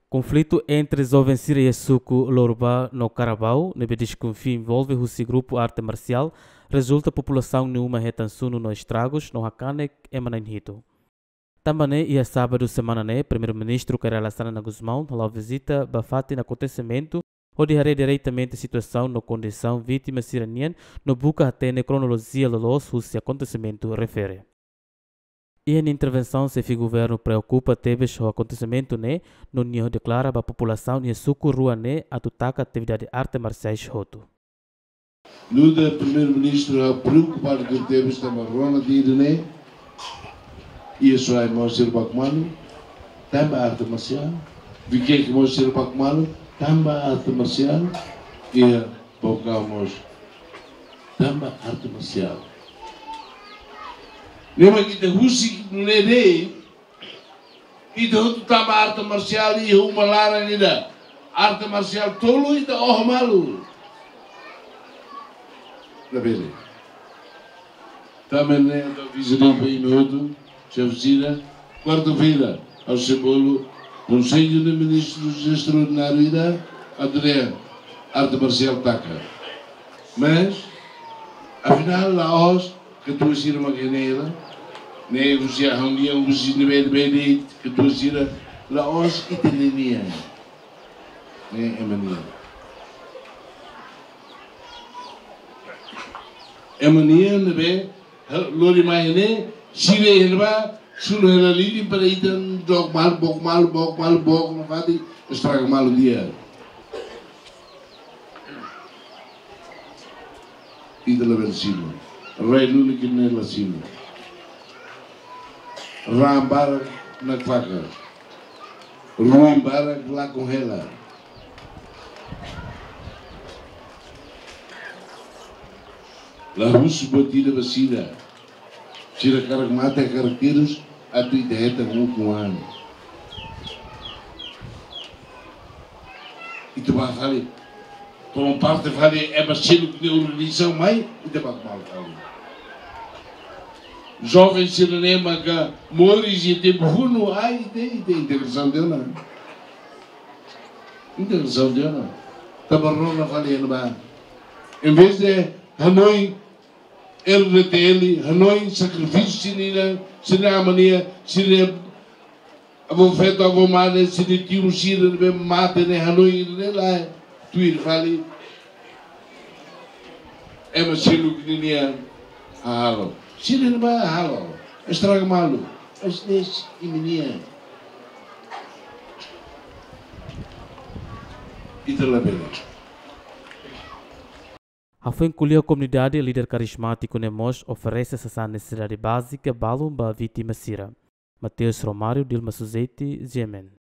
Conflito entre jovens Síria e Suco Lorba no Carabao, nebe desconfio envolve o grupo arte marcial, resulta população numa retansuno no estragos, no Hakanek e Mananhito. Também ia sábado semana né, primeiro-ministro Karela Sana Guzmão, lá visita bafate no acontecimento, onde harei diretamente a situação no condição vítima siraniana, no buca até na cronologia los se acontecimento refere. E a intervenção se o governo preocupa teve o acontecimento né, no Nho declara a população e suco rua né, a tutaka atividade arte marciais roto. No primeiro-ministro preocupado que teve esta marrona de né, e isso é mostrar bakmano, também arte marcial, vi que mostrar bakmano, também arte marcial, e bocamos também arte marcial. Lembra que tem Rússia no Nede, e tem outra arte marcial e uma lara ainda. Arte marcial tolo e da malu. Na verdade. Também né, da visão para ir no chefe quarta-feira, ao Cebolo, Conselho de Ministros Extraordinário da André, arte marcial taca. Mas, afinal, Laos, que tu assina uma guineira, né, você a reunião, você não é bem que tu assina Laos italiana, né, é mania. É mania, né, bem, lori mais né, sire helva, suno helali para ir dog mal, bok, não vai estraga mal o dia. E de la vencino. Rai lulu que nem lasino. Rambar na faca. Ruimbar lá com ela. La russo batida vacina. Tira caracmata e caracteres a tua ideia com ano. E tu vai falar. Por uma parte, vale é bastante que a organização mais e te bate mal. Jovens cinema que mores e tem buno, ai, tem integração dele, não. Integração dele, não. Tabarrona vale ele, não. Em vez de Hanoi, RTL, Hanoi, sacrifício, sinina mania, sinina avô feito, avô mane, sinina tio, sinina mate, Hanoi, lá. Tuir vale é uma silo que tinha halo. Silo não vai halo. Estraga malu. Mas nesse e menina. E de lá beleza. A foi encolher a comunidade líder carismático Nemos oferece essa necessidade básica balum para a vítima Sira. Mateus Romário, Dilma Suzete, Gemen.